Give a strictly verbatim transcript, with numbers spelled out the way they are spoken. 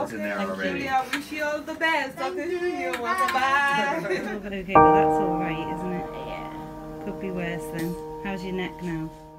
what's in there already. I wish you all the best. Okay, you welcome. Bye. Okay, but that's all right, isn't it? Yeah. Could be worse then. How's your neck now?